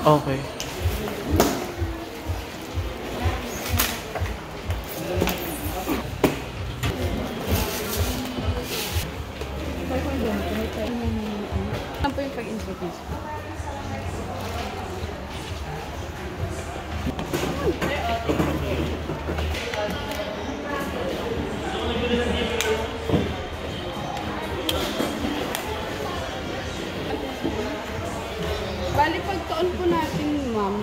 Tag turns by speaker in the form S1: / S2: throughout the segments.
S1: Okay.
S2: Ano po yung pag-introduce? Bali, pagtaon po natin, ma'am,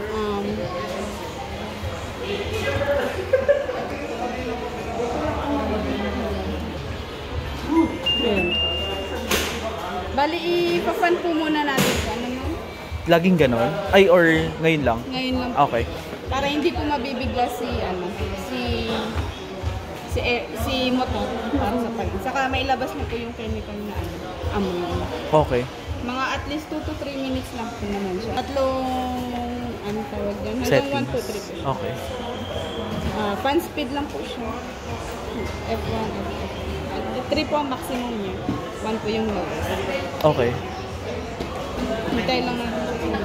S2: bali, ipa-fan po muna natin po. Ano ma'am?
S1: Laging ganon? Ay, or ngayon lang?
S2: Ngayon lang po.
S1: Okay.
S2: Para hindi po mabibigla si motor para sa pag. Saka may labas na po yung chemical na amoy.
S1: Okay.
S2: Mga at least 2 to 3 minutes lang po naman siya. Tatlong, ano tawag doon? Hanggang 1 to 3 po.
S1: Okay.
S2: Fan speed lang po siya. F1, F2. 3 po ang maximum niya. 1 po yung lowest.
S1: Okay.
S2: Hintay lang natin siya.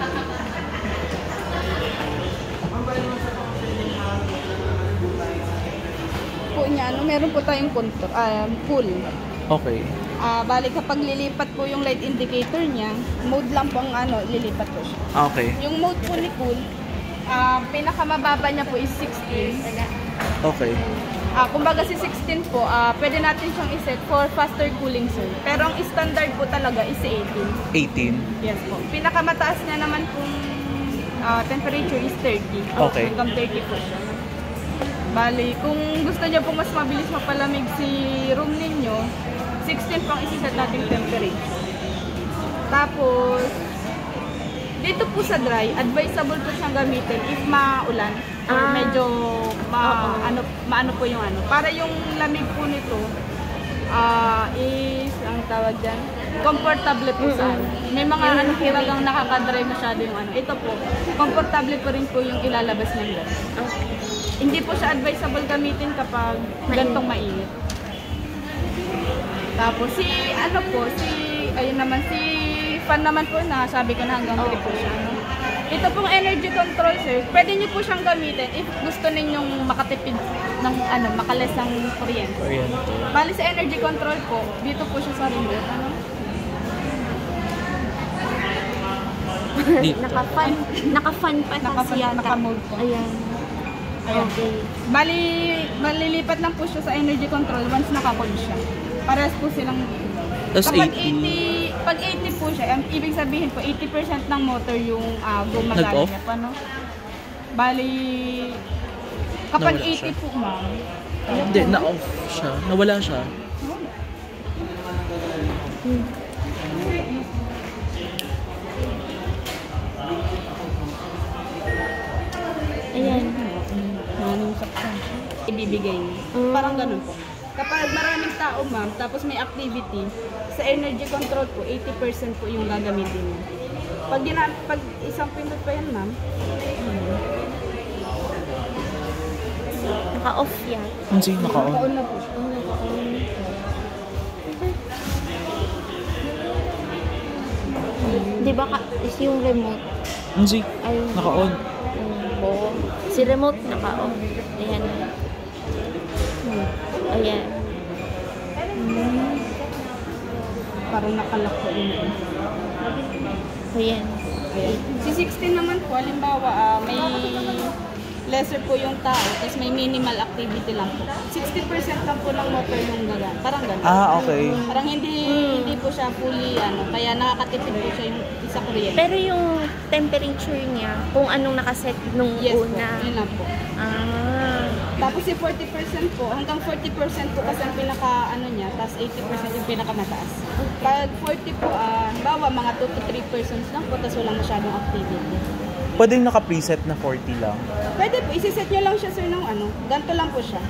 S2: Po niya, meron po tayong contour, pull.
S1: Okay.
S2: Bali kapag lilipat po yung light indicator niya, mode lang po ang lilipat po siya.
S1: Okay.
S2: Yung mode po ni cool, pinakamababa niya po is 16.
S1: Okay.
S2: Kumbaga si 16 po, pwede natin siyang iset for faster cooling sir. Pero ang standard po talaga is 18.
S1: 18?
S2: Yes po. Pinakamataas niya naman pong temperature is 30.
S1: Okay.
S2: Hanggang 30 po siya. Bali, kung gusto niyo po mas mabilis mapalamig si room ninyo, 16 pang isiset natin temperature. Tapos, dito po sa dry, advisable po siyang gamitin if maulan or medyo maano po yung para yung lamig po nito is ang tawag diyan comfortable po sa may mga talagang nakaka-dry masyado yung ito po comfortable po rin po yung ilalabas ng gas. Hindi po siya advisable gamitin kapag gantong mainit. Tapos si ayun naman si fan naman po na sabi ko na hanggang 3 po siya. Ito pong energy control sir, pwede niyo po siyang gamitin if gusto ninyong makatipid ng makalis ng kuryente. Bali sa energy control po, dito po siya sa remote.
S3: Naka-fan pa kasi yata.
S2: Naka-mode po.
S3: Ayan. Okay.
S2: Bali, malilipat lang po siya sa energy control once naka-cool siya. Parehas po silang kapag 80, pag 80 po siya, ibig sabihin po 80% ng motor yung gumagana niya pa, no? Bali, kapag 80 po, ma'am.
S1: Hindi, na-off siya. Nawala siya.
S3: Ayan.
S2: Manong saksan siya. Ibibigay niya. Parang ganun po. Kapag maraming tao, ma'am, tapos may activity, sa energy control po, 80% po yung gagamitin niya. Pag isang pindot pa yan, ma'am.
S3: Naka-off yan.
S1: Hindi, naka-on.
S2: Naka-on na po siya.
S3: Di ba is yung remote?
S1: Hindi,
S3: Ay,
S1: naka-on.
S3: Si remote naka-off. Ayan. Ayan.
S2: Parang nakalak po yun.
S3: Ayan.
S2: Si 16 naman po, halimbawa, may lesser po yung tao, tapos may minimal activity lang po. 60% lang po ng motor yung gagana. Parang gano'n.
S1: Okay.
S2: Parang hindi po siya fully, kaya nakakatipid po siya yung isa kuryente.
S3: Pero yung temperature niya, kung anong nakaset nung
S2: Yes
S3: una.
S2: po, yun lang po. Tapos si 40% po, hanggang 40% po kasi ang pinaka niya, tapos 80% yung pinakamataas. Pag 40 po, bawa mga 2 to 3 persons lang po, tapos walang masyadong activity.
S1: Pwede yung naka-preset na 40 lang.
S2: Pwede po, isiset nyo lang siya sir ng ganito lang po siya.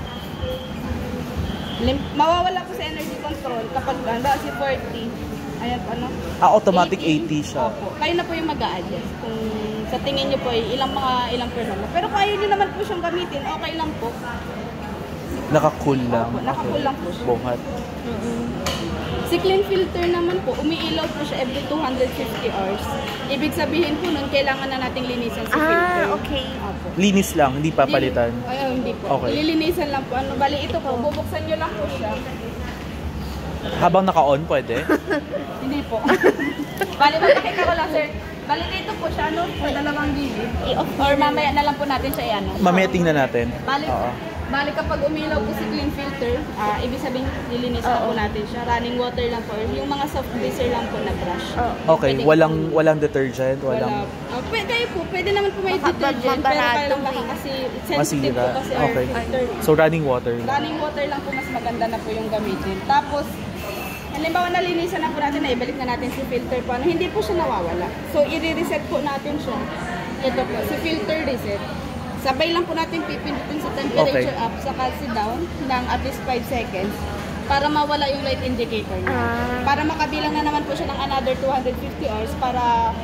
S2: Mawawala po sa energy control kapag si 40. Ayan po
S1: Automatic 80 siya.
S2: Opo. Kayo na po yung mag-a-adjust. Kung sa tingin nyo po ilang person. Pero kung ayaw nyo naman po siyang gamitin, okay lang po.
S1: Naka-cool lang.
S2: Opo, naka-cool lang po siya.
S1: Buhat.
S2: Si Si clean filter naman po, umiilaw po siya every 250 hours. Ibig sabihin po nun, kailangan na nating linisan si filter.
S3: Okay.
S2: Opo.
S1: Linis lang, hindi papalitan.
S2: Hindi po.
S1: Okay.
S2: Ililinisan lang po. Bali ito po, bubuksan nyo lang po siya.
S1: Habang naka-on, pwede?
S2: Hindi po. Bali, makikita ko lang, sir. Bali dito po siya, sa dalawang gilid. Or mamaya na lang po natin siya i-ano.
S1: Mamaya tingnan natin.
S2: Bali kapag umilaw po si clean filter, ibig sabihin lilinisan po natin siya. Running water lang po. Yung mga soft greaser lang po na brush.
S1: Okay, walang detergent, walang...
S2: Kayo po, pwede naman po may detergent, pero kaya lang baka kasi sensitive po kasi our
S1: Okay.
S2: filter.
S1: So running water.
S2: Running water lang po mas maganda na po yung gamitin. Tapos, halimbawa nalinisan na po natin, naibalik na natin si filter po. Hindi po siya nawawala. So, i-reset po natin siya. Ito po, si filter reset. Sabay lang po natin pipindutin sa temperature up, saka si down ng at least 5 seconds para mawala yung light indicator niya. Para makabilang na naman po siya ng another 250 hours para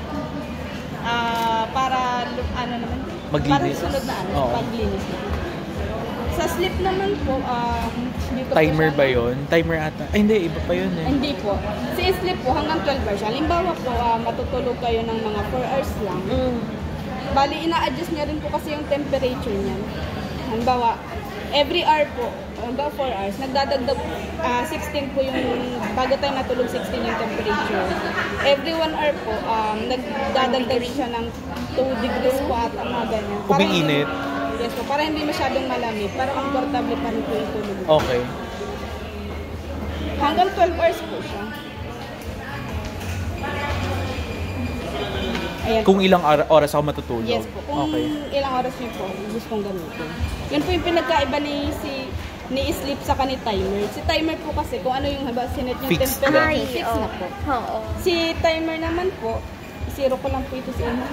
S2: ano naman?
S1: Maglinis.
S2: Para sunod na paglinis na. Sa sleep naman po, dito
S1: Timer
S2: po
S1: ba yun? Timer ata. Ay, hindi. Iba pa yun eh.
S2: Hindi po. Si sleep po hanggang 12 hours. Halimbawa po, matutulog kayo ng mga 4 hours lang. Bali, ina-adjust niya rin po kasi yung temperature niya. Halimbawa, every hour po, halimbawa 4 hours, nagdadagdag 16 po yung, bago tayo natulog, 16 yung temperature. Every 1 hour po, nagdadagdag siya ng 2 degrees po ata, mga ganyan.
S1: Umiinit?
S2: Yes po, para hindi masyadong malamig, para comfortable pa rin po yung tulog.
S1: Okay.
S2: Hanggang 12 hours po siya. Ayan
S1: Kung
S2: po.
S1: ilang oras ako matutulog?
S2: Yes po. Kung ilang oras niyo po gustong gamitin. Yun po yung pinagkaiba ni sleep sa ni timer. Si timer po kasi kung ano yung sinet yung
S1: Fixed
S2: temperature,
S1: lang.
S2: fix na po. Si timer naman po, zero ko lang po ito sa inyo.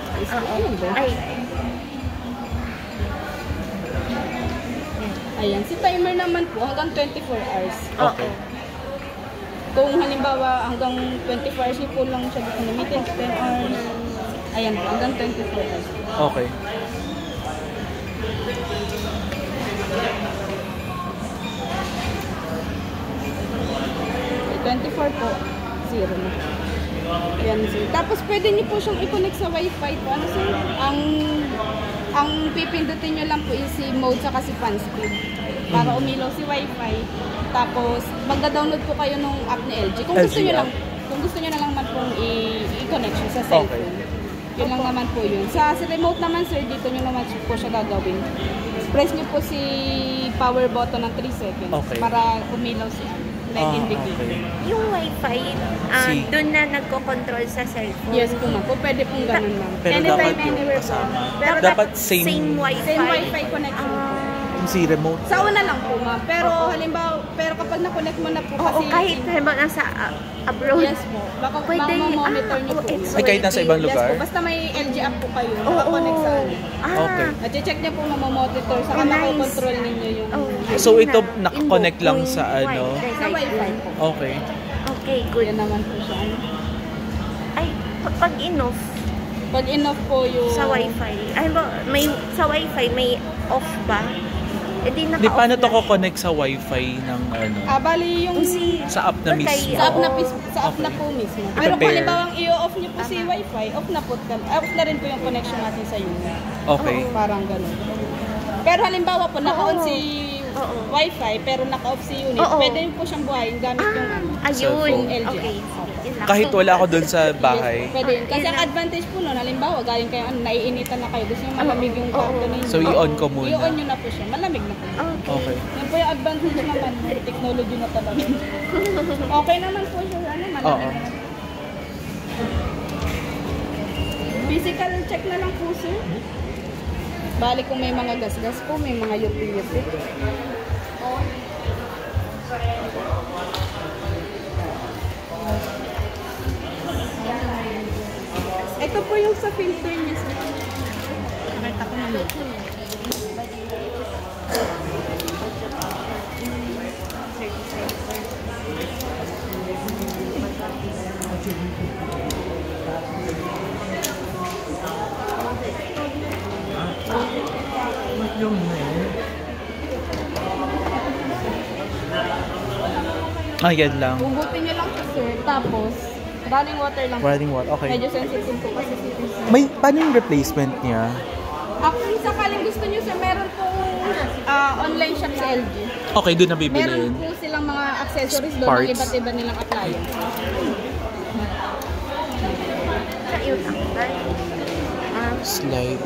S2: Ayan. Si timer naman po hanggang 24 hours.
S1: Okay.
S2: Kung halimbawa hanggang 24 hours niyo po lang siya gamitin, 10 hours. Ayan po, hanggang 24 hours.
S1: Okay.
S2: Okay, 24 po, zero na. Ayan, sir. Tapos pwede niyo po siyang i-connect sa wifi po. Ano sir? Ang pipindutin niyo lang po is si mode saka si fan speed. Para umilaw si wifi. Tapos magda-download po kayo ng app ni LG. Kung gusto niyo lang, kung gusto niyo na lang man pong i-connect siya sa cellphone. Yun lang naman po yun. Sa remote naman sir, dito nyo naman po siya gagawin. Press nyo po si power button ng 3 seconds para umilaw si light indicator.
S3: Yung wifi, doon na nagko-control sa cellphone?
S2: Yes po ma'am. Pwede pong ganun lang.
S1: Pero
S2: Anytime,
S1: dapat yung
S2: anywhere po.
S1: kasama.
S2: Pero
S1: Dapat same
S3: wifi?
S2: Same wifi connection po.
S1: Si remote.
S2: Sa una lang po ma'am. Pero halimbawa, kapag na-connect mo na po kasi...
S3: kahit halimbawa nasa abroad.
S2: Yes po. Baka monitor nyo po.
S1: Ay, kahit nasa ibang lugar?
S2: Yes po. Basta may LG app po kayo. Naka-connect sa ano.
S1: Okay.
S2: At check niya po mamamonitor. Saka mako-control ninyo yung...
S1: So ito naka-connect lang sa ano?
S2: Sa wifi po.
S1: Okay.
S3: Okay, good.
S2: Yan naman po siya.
S3: Ay, pag in-off,
S2: pag in-off po yung...
S3: sa wifi, ay ba, sa wifi may off ba? Di
S1: Di paano to ko-connect sa wifi ng ano?
S2: Bali yung...
S1: Sa app na mismo.
S2: Sa app na po mismo. Pero kung halimbawa i-off nyo po si wifi, off na rin po yung connection natin sa unit.
S1: Okay.
S2: Parang gano'n. Pero halimbawa po, naka-on si wifi, pero naka-off si unit, pwede rin po siyang buhayin gamit yung LG.
S3: Okay.
S1: Kahit wala ako doon sa bahay.
S2: Yes, pwede yun. Kasi ang advantage po nun, halimbawa, galing kayo, naiinitan na kayo, gusto nyo malamig yung kwarto ninyo.
S1: So, i-on ko muna.
S2: I-on nyo na po siya, malamig na po.
S1: Okay.
S2: Yan po yung advantage naman, technology na talaga. Okay naman po siya, malamig na. Physical check na lang po, sir. Bali kung may mga gas-gas po, may mga yupi-yupi. Ito po yung sa filter niya. Nakita ko naman.
S1: Ah, yan lang.
S2: Hugutin niyo lang po, sir. Tapos, running water lang po.
S1: Running water, okay.
S2: Medyo sensitive po kasi si Chris.
S1: Paano yung replacement niya?
S2: Kung sakaling gusto niyo, sir, meron pong online shop sa LG.
S1: Okay, doon na
S2: Meron
S1: bibilin.
S2: po silang mga accessories doon
S1: Parts.
S2: ng iba't iba nilang appliance.
S3: Sa iyo lang.
S1: Slide.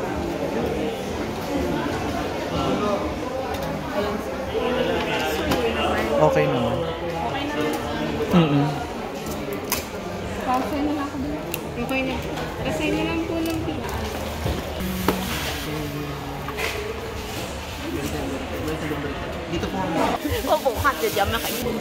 S1: Okay naman.
S2: Okay na.
S1: Mm-mm.
S2: Kasi na lang ako doon. Okay na. Kasi na lang po ng
S3: Opo, kasi dyan makain.